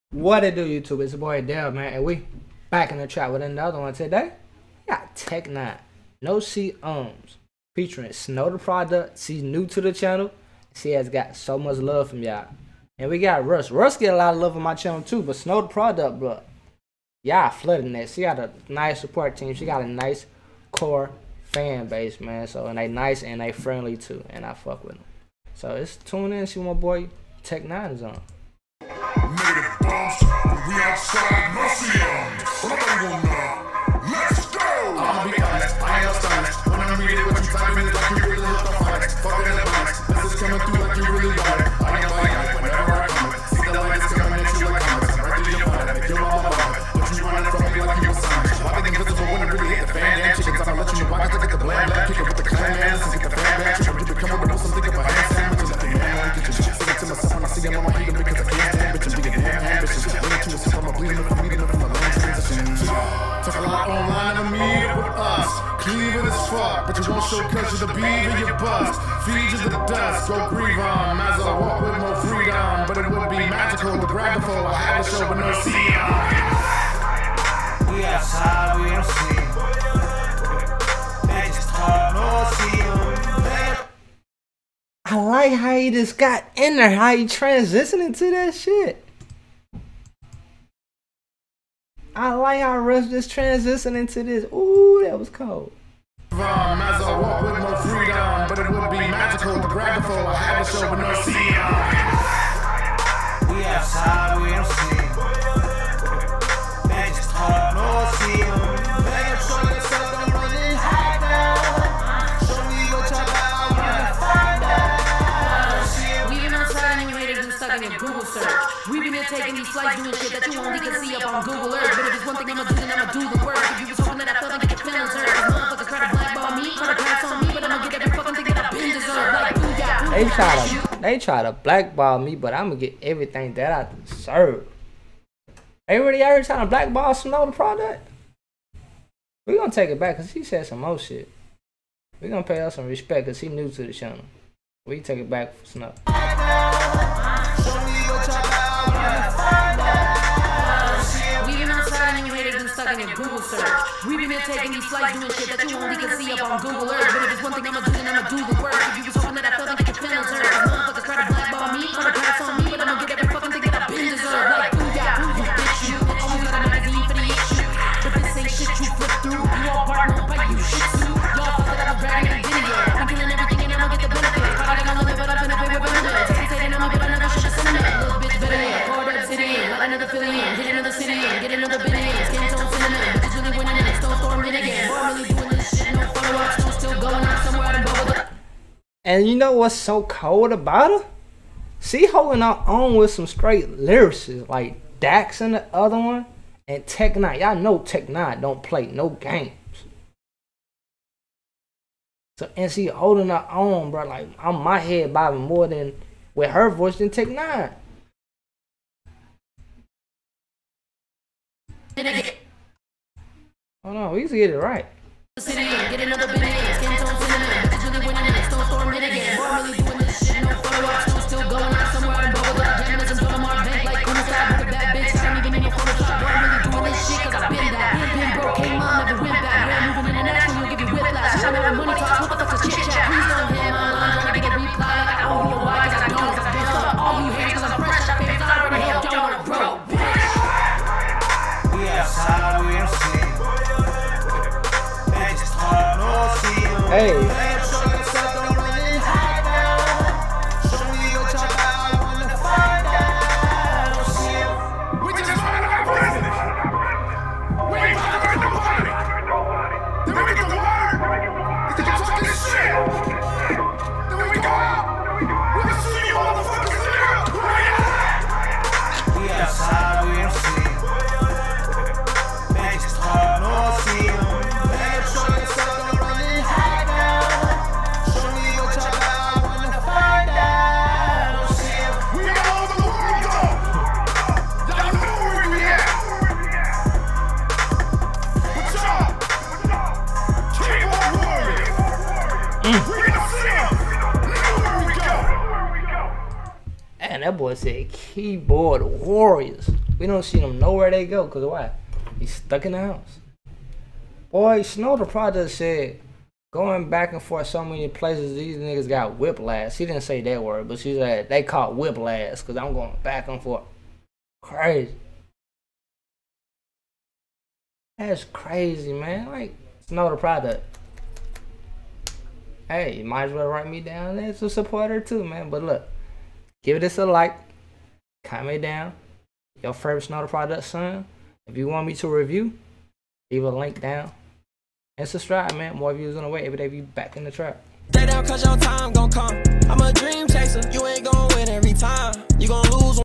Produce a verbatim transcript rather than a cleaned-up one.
What it do, YouTube? It's your boy Dell, man, and we back in the trap with another one today. We got Tech N9ne, No C Ums, featuring Snow Tha Product. She's new to the channel. She has got so much love from y'all. And we got Russ. Russ get a lot of love on my channel too, but Snow Tha Product, bro, y'all flooding that. She got a nice support team. She got a nice core fan base, man. So, and they nice and they friendly too, and I fuck with them. So it's tune in, see what my boy Tech N9ne is on. Native bumps, we outside, no C Ums. Nobody will know. Let's go! I'ma be honest, I ain't astonished. When I'm reading what you typing, it's like you really hooked on phonics. Fuck it, electronics. This is coming through like you really want it. I ain't bionic whenever I come it. See the light is coming at you like comets. I'm right through your mind, make your mama vomit. But you running from me like you a sonic. Why they invisible when it really hit the fan damn chickens? I'ma let you know why, cause I get the bland black kicker with the clan hands and get the fan back tripping. You become with the most, I'm thinking of a hand sandwich and let the man on the kitchen. Sing it to myself when I see him on my heat because I can't stand bitch and be a damn ambitious. Bring it to yourself, I'm a bleeding from meeting from a long transition. Took a lot online of me with us. Cleaver as fuck, but you won't show cause you're the beaver, you bust. Feed you to the dust, go grieve on. Might as well walk with more freedom. But it would be magical to grab the phone. I had to show but no C Ums. We outside, we don't see them. They just talk, no see them. I like how he just got in there, how he transitioning to that shit. I like how Russ just transitioning to this. Ooh, that was cold. Might as well walk with more freedom. But it would be magical to grab the phone. I had to show but no C Ums. We outside, we don't see them. They just talk, no see them. They gon' show yourself, don't run it high down. Show me what y'all got, wanna find out. We been outside and you ready to do stuck in your Google search. We been here taking these flights doing shit that you only can see up on Google Earth. But if it's one thing I'ma do, then I'ma do the work. If you was hoping that I felt like your feelings hurt, cause motherfuckers try to blackball me, try to pass on me, but I'ma get every fucking thing that I've been deserved. Like booyah. They try to they try to blackball me, but I'm gonna get everything that I deserve. Everybody out here trying to blackball Snow Tha Product. We gonna take it back cause he said some more shit. We gonna pay us some respect cause he new to the channel. We take it back for Snow. We been outside and you ready to do stuck in your Google search. We been here taking these flights doing shit that you only can see up on Google Earth. But if it's one thing I'ma do, then I'ma do the work. If you was hoping that I felt like your feelings hurt, cause motherfuckers try to blackball me, try to pass on me, but I'ma get every fucking thing that I've been deserved. Like booyah, you bitch, you always got a magazine for the issue. But this ain't shit you flip through. You all part no bite, you shit too. Y'all thought that I was bragging and didn't yet. I'm killing everything and I'ma get the benefit. Thought I got nothing but I've been up here with benefits. They say that I'ma but I never should've sent it. Little bitch better in, cord up city in, let another fill in, hit another city in, get another bit in, skin tone cinnamon, bitches really winning it, stone storming it again. Boy, I'm really doing this shit, no photo ops, no still going on somewhere out in Bogota. And you know what's so cold about her? She holding her own with some straight lyricists like Dax and the other one, and Tech N9ne. Y'all know Tech N9ne don't play no games. So and she holding her own, bro. Like I'm my head bobbing more than with her voice than Tech N9ne. Hold on, we used to get it right. City in, get another bit in, skin tone cinnamon, bitches really winning it, stone storming it again. Boy, I'm really doing this shit, no photo ops, no still going on somewhere out in Bogota. Jamming some Donna Mar bank like Kuma style with a bad bitch. I ain't even in your Photoshop. Boy, I'm really doing this shit cause I've been that. Been broke, came on, never went back. Ran moving international, you'll give you whiplash. I'm having money talks, what the fuck's a chit chat? Please don't hit my line, trying to get a reply like I owe you a why cause I don't. Cause I don't fuck all you haters cause I'm fresh, I feel I already helped y'all on a bro, bitch. We outside, we don't see them. They just talk, no see them. Hey. Show yourself, don't run it high down. Show me what y'all got, wanna find out. Don't see them. We just find our business. We ain't bothering nobody. Then we get the word. It's the talking shit. Then we go out. We'll see you motherfuckers there. We outside, we don't see them. They just talk, no see them. They show yourself, don't run it high down. Show me what y'all got, wanna find out. Don't see them. We all over the world though. Y'all know where we at. But y'all, keyboard warrior. We don't see them. Know where we go. And that boy said keyboard warriors. We don't see them nowhere they go, cause why? He's stuck in the house. Boy, Snow the Product said, going back and forth so many places, these niggas got whiplash. He didn't say that word, but she said they caught whiplash, cause I'm going back and forth. Crazy. That's crazy, man. Like, Snow the Product. Hey, you might as well write me down there to support her too, man. But look, give this a like, comment down your favorite Snow the Product song. If you want me to review, leave a link down. And subscribe, man. More views on the way. Every day we back in the trap. Stay down cause your time gon' come. I'm a dream chaser. You ain't gon' win every time. You gon' lose.